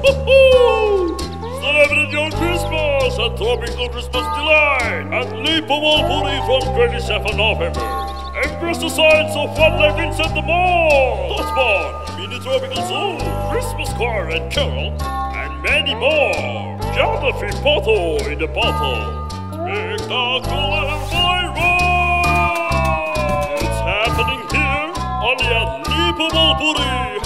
Celebrate your Christmas and tropical Christmas delight at Lippo Puri from 27 November. Embrace the signs of wildlife inside the mall. Hotspot, mini tropical zoo, Christmas car and carol, and many more. Jellyfish photo in the bottle. Spectacular and viral! It's happening here only at Lippo Puri.